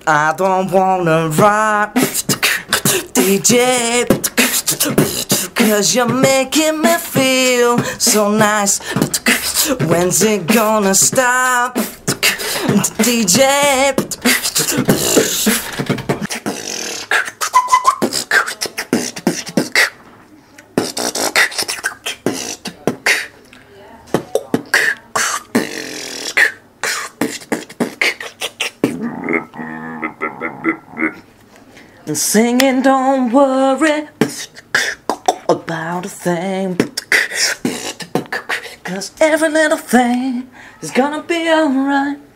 I don't wanna rock, DJ, cause you're making me feel so nice. When's it gonna stop, DJ? And singing, don't worry about a thing, 'cause every little thing is gonna be alright.